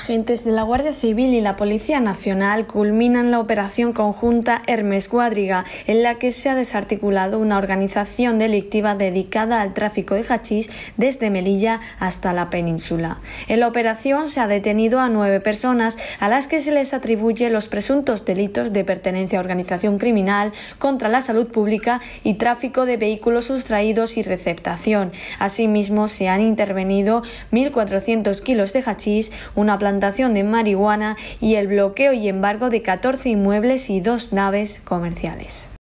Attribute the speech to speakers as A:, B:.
A: Agentes de la Guardia Civil y la Policía Nacional culminan la operación conjunta Hermes Cuadriga, en la que se ha desarticulado una organización delictiva dedicada al tráfico de hachís desde Melilla hasta la península. En la operación se ha detenido a 9 personas a las que se les atribuye los presuntos delitos de pertenencia a organización criminal, contra la salud pública y tráfico de vehículos sustraídos y receptación. Asimismo, se han intervenido 1.400 kilos de hachís, una plantación de marihuana y el bloqueo y embargo de 14 inmuebles y 2 naves comerciales.